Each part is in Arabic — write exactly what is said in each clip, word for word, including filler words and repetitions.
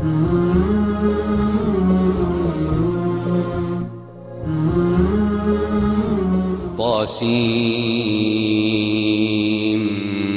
طاسيم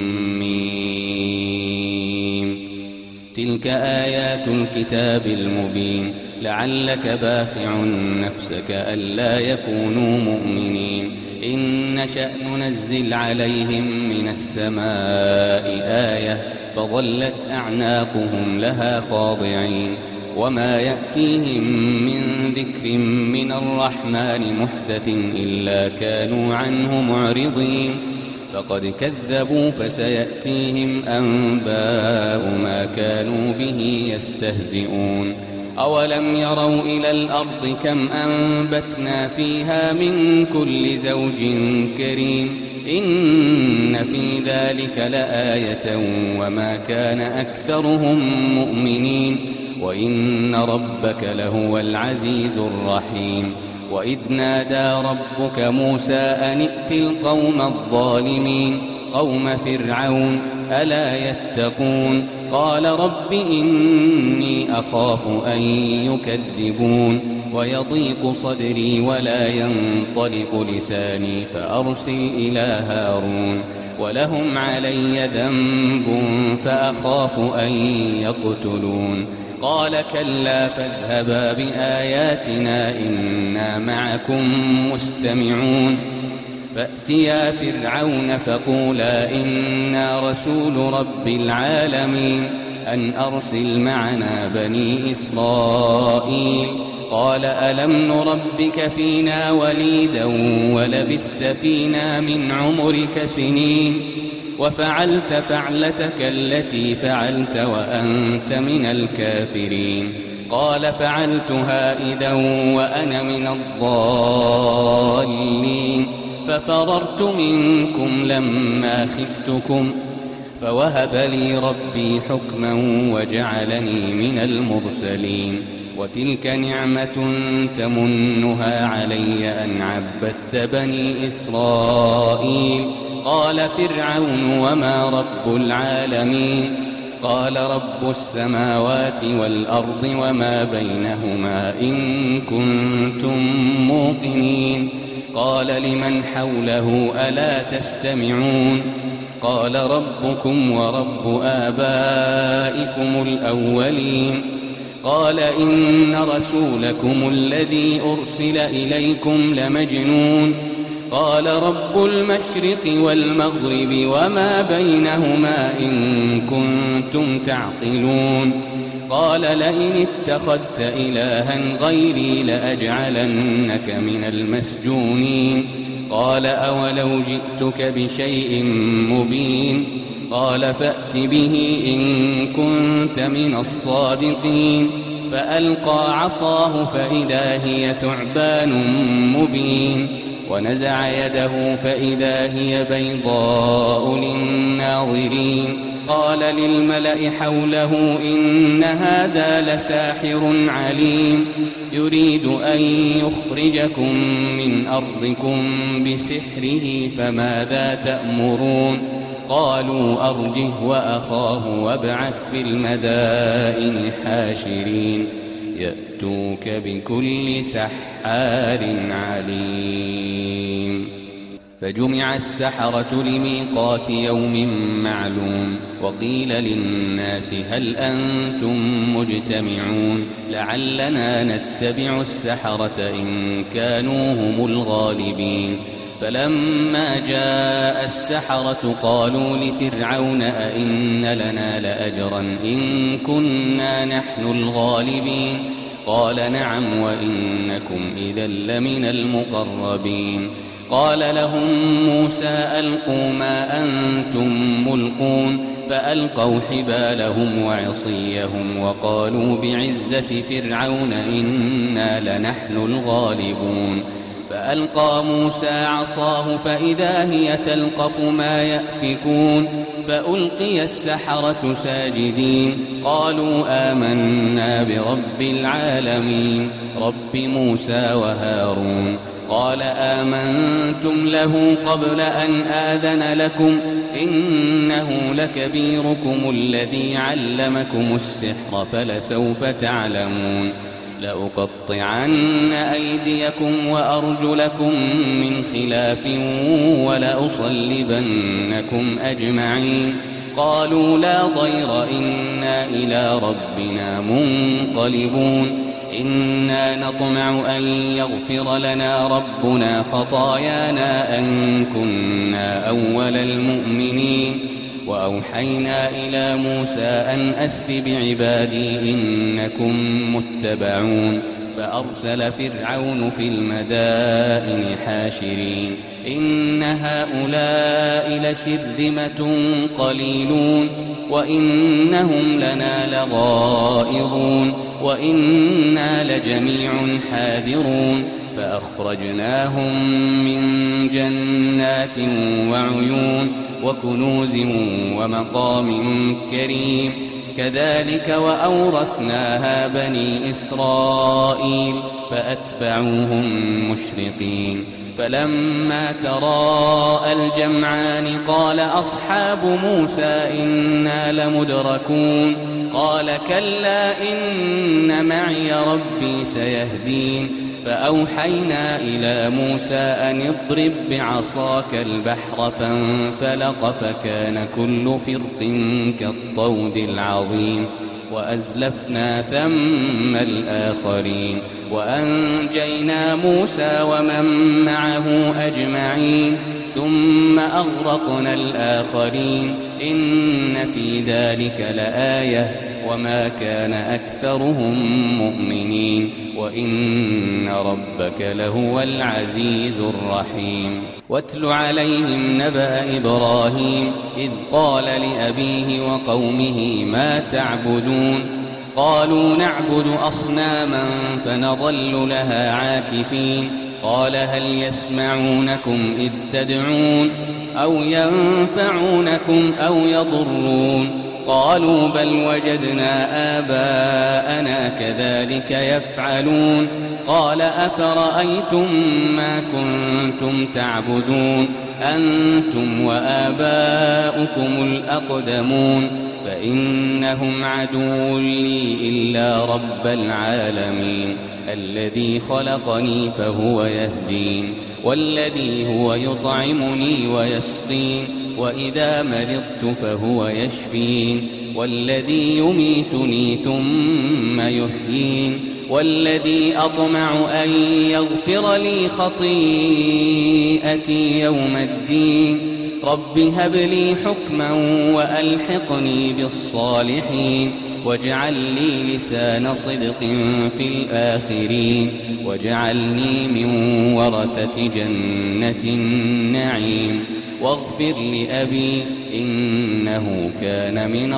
ميم. تلك آيات الكتاب المبين. لعلك باخع نفسك ألا يكونوا مؤمنين. إن نشأ ننزل عليهم من السماء آية فظلت أعناقهم لها خاضعين. وما يأتيهم من ذكر من الرحمن محدث إلا كانوا عنه معرضين. فقد كذبوا فسيأتيهم أنباء ما كانوا به يستهزئون. أولم يروا إلى الأرض كم أنبتنا فيها من كل زوج كريم. إن في ذلك لآية وما كان أكثرهم مؤمنين. وإن ربك لهو العزيز الرحيم. وإذ نادى ربك موسى أن ائت القوم الظالمين قوم فرعون ألا يتقون. قال رب إني أخاف أن يكذبون ويضيق صدري ولا ينطلق لساني فأرسل إلى هارون ولهم علي ذنب فأخاف أن يقتلون. قال كلا فاذهبا بآياتنا إنا معكم مستمعون. فأتيا فرعون فقولا إنا رسول رب العالمين أن أرسل معنا بني إسرائيل. قال ألم نربك فينا وليدا ولبثت فينا من عمرك سنين وفعلت فعلتك التي فعلت وأنت من الكافرين. قال فعلتها إذا وأنا من الضالين ففررت منكم لما خفتكم فوهب لي ربي حكما وجعلني من المرسلين. وتلك نعمة تمنها علي أن عبدت بني إسرائيل. قال فرعون وما رب العالمين. قال رب السماوات والأرض وما بينهما إن كنتم موقنين. قال لمن حوله ألا تستمعون. قال ربكم ورب آبائكم الأولين. قال إن رسولكم الذي أرسل إليكم لمجنون. قال رب المشرق والمغرب وما بينهما إن كنتم تعقلون. قال لئن اتخذت إلها غيري لأجعلنك من المسجونين. قال أولو جئتك بشيء مبين. قال فأت به إن كنت من الصادقين. فألقى عصاه فإذا هي ثعبان مبين. ونزع يده فإذا هي بيضاء للناظرين. قال للملأ حوله إن هذا لساحر عليم يريد أن يخرجكم من أرضكم بسحره فماذا تأمرون. قالوا أرجه وأخاه وابعث في المدائن حاشرين يأتوك بكل سحار عليم. فجمع السحرة لميقات يوم معلوم. وقيل للناس هل أنتم مجتمعون لعلنا نتبع السحرة إن كانوا هم الغالبين. فلما جاء السحرة قالوا لفرعون أئن لنا لأجرا إن كنا نحن الغالبين. قال نعم وإنكم إذا لمن المقربين. قال لهم موسى ألقوا ما أنتم ملقون. فألقوا حبالهم وعصيهم وقالوا بعزة فرعون إنا لنحن الغالبون. فألقى موسى عصاه فإذا هي تلقف ما يأفكون. فألقي السحرة ساجدين قالوا آمنا برب العالمين رب موسى وهارون. قال آمنتم له قبل أن آذن لكم إنه لكبيركم الذي علمكم السحر فلسوف تعلمون لأقطعن أيديكم وأرجلكم من خلاف ولأصلبنكم أجمعين قالوا لا ضير إنا إلى ربنا منقلبون إنا نطمع أن يغفر لنا ربنا خطايانا أن كنا أول المؤمنين وأوحينا إلى موسى أن أسر بعبادي إنكم متبعون فأرسل فرعون في المدائن حاشرين إن هؤلاء لشرذمة قليلون وإنهم لنا لغائظون وإنا لجميع حاذرون فأخرجناهم من جنات وعيون وكنوز ومقام كريم كذلك وأورثناها بني إسرائيل فأتبعوهم مشرقين فلما تراءى الجمعان قال أصحاب موسى إنا لمدركون قال كلا إن معي ربي سيهدين فأوحينا إلى موسى أن اضرب بعصاك البحر فانفلق فكان كل فرق كالطود العظيم وأزلفنا ثم الآخرين وأنجينا موسى ومن معه أجمعين ثم أغرقنا الآخرين إن في ذلك لآية وما كان أكثرهم مؤمنين وإن ربك لهو العزيز الرحيم واتل عليهم نبأ إبراهيم إذ قال لأبيه وقومه ما تعبدون قالوا نعبد أصناما فنظل لها عاكفين قال هل يسمعونكم إذ تدعون أو ينفعونكم أو يضرون قالوا بل وجدنا آباءنا كذلك يفعلون قال أفرأيتم ما كنتم تعبدون أنتم وآباؤكم الأقدمون فإنهم عدو لي إلا رب العالمين الذي خلقني فهو يهدين والذي هو يطعمني ويسقين وإذا مرضت فهو يشفين والذي يميتني ثم يحيين والذي أطمع أن يغفر لي خطيئتي يوم الدين رب هب لي حكما وألحقني بالصالحين واجعل لي لسان صدق في الآخرين واجعلني من ورثة جنة النعيم واغفر لأبي إنه كان من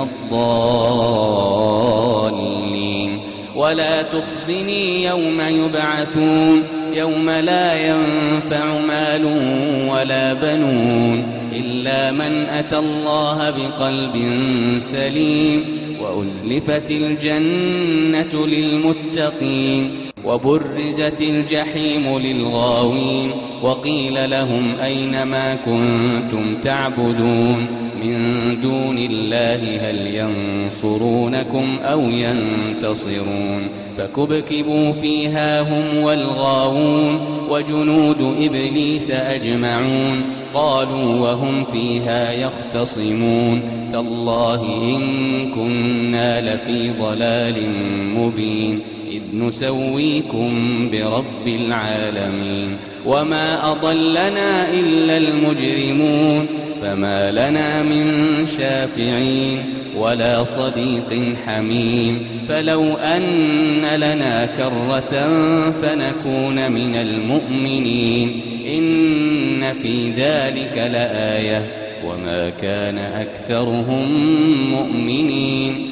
الضالين ولا تخزني يوم يبعثون يوم لا ينفع مال ولا بنون إلا من أتى الله بقلب سليم وأزلفت الجنة للمتقين وبرزت الجحيم للغاوين وقيل لهم أين ما كنتم تعبدون من دون الله هل ينصرونكم أو ينتصرون فكبكبوا فيها هم والغاوون وجنود إبليس أجمعون قالوا وهم فيها يختصمون تالله إن كنا لفي ضلال مبين إذ نسويكم برب العالمين وما أضلنا إلا المجرمون فما لنا من شافعين ولا صديق حميم فلو أن لنا كرة فنكون من المؤمنين إن في ذلك لآية وما كان أكثرهم مؤمنين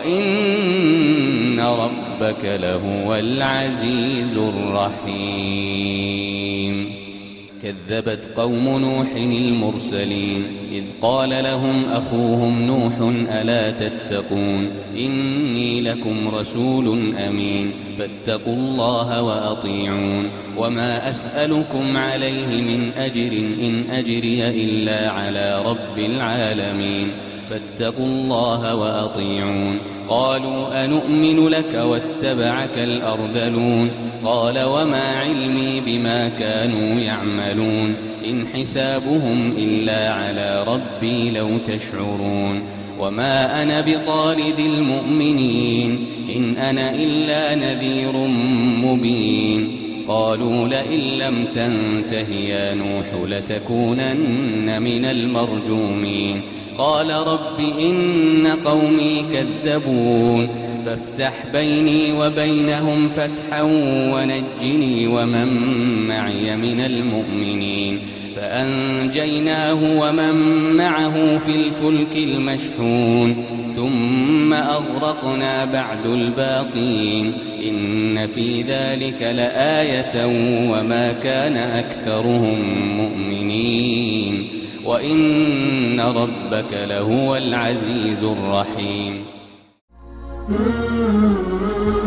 وإن ربك لهو العزيز الرحيم كذبت قوم نوح المرسلين إذ قال لهم أخوهم نوح ألا تتقون إني لكم رسول أمين فاتقوا الله وأطيعون وما أسألكم عليه من أجر إن أجري إلا على رب العالمين فاتقوا الله وأطيعون قالوا أنؤمن لك واتبعك الأرذلون قال وما علمي بما كانوا يعملون إن حسابهم إلا على ربي لو تشعرون وما أنا بطارد المؤمنين إن أنا إلا نذير مبين قالوا لئن لم تنته يا نوح لتكونن من المرجومين قال رب إن قومي كذبون فافتح بيني وبينهم فتحا ونجني ومن معي من المؤمنين فأنجيناه ومن معه في الفلك المشحون ثم أغرقنا بعد الباقين إن في ذلك لآية وما كان أكثرهم مؤمنين وإن ربك لهو العزيز الرحيم.